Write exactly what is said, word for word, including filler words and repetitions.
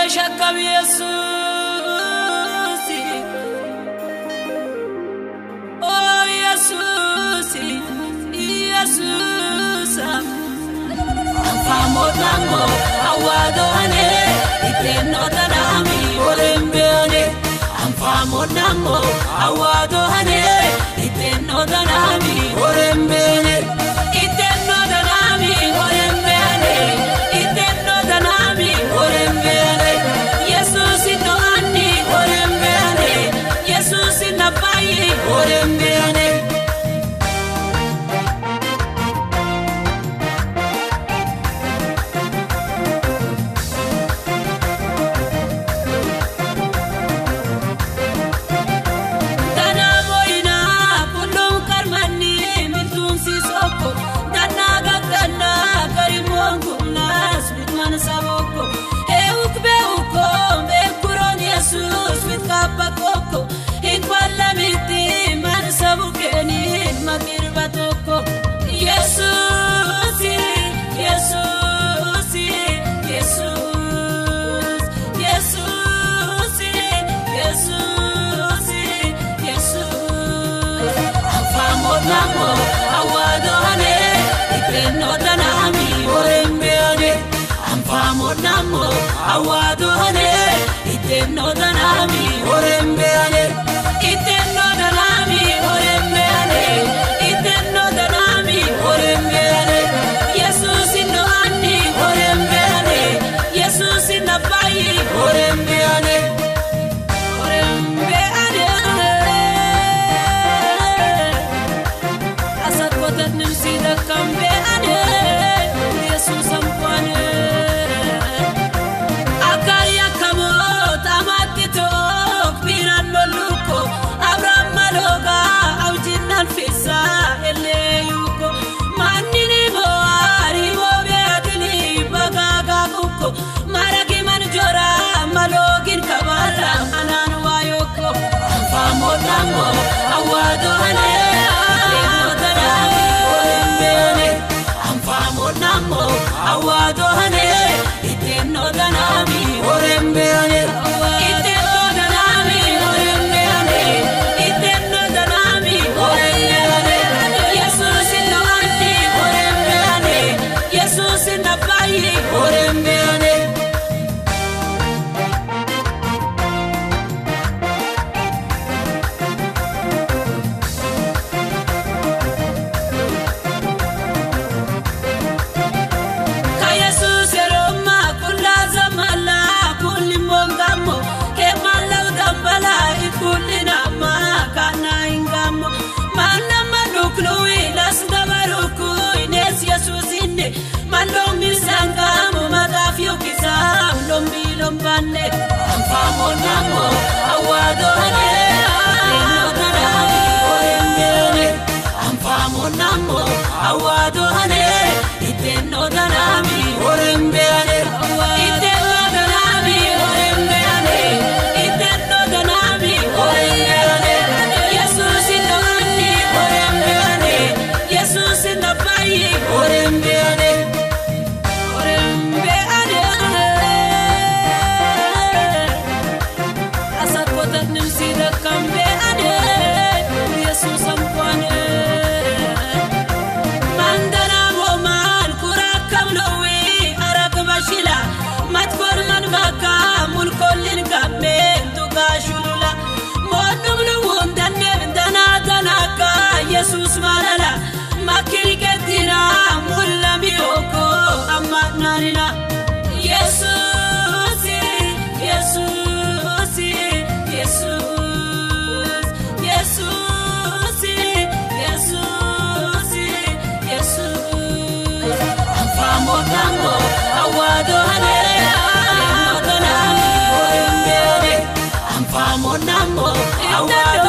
shakam Yesus, oh Yesus, Yesus. Amfamo tango awado ane, iteno tanami orembele. Amfamo tango awado ane, iteno tanami orembele. Iteno tanami orembele, iteno tanami orembele. Jesus ino ani orembele, Jesus inapai orembele. Namo awado ane, iteno tanami orembele. Amfamo namo awado ane, iteno tanami orembele. Iteno tanami orembele, iteno tanami orembele. Jesus ino ani orembele, Jesus inapai orembele. Namo awado ane, iteno tanami orembele. Amfamo namo awado ane, iteno tanami orembele. Iteno tanami orembele, iteno tanami orembele. Jesus ino ani orembele, Jesus inapai orembele. Malombi sangamo matafio kisa lombi lombane. Amfamo namo awado ane, iteno tanami orembele. Amfamo namo awado ane, iteno tanami orembele. Iteno tanami orembele, iteno tanami orembele. Jesus ino ani orembele, Jesus inapai orembele. Jesus malala makiri ketina mulla mioko amanarina. Jesus, Jesus, Jesus, Jesus, Jesus, Jesus. Amfamo tango awado ane, iteno tanami orembele. Amfamo namo awado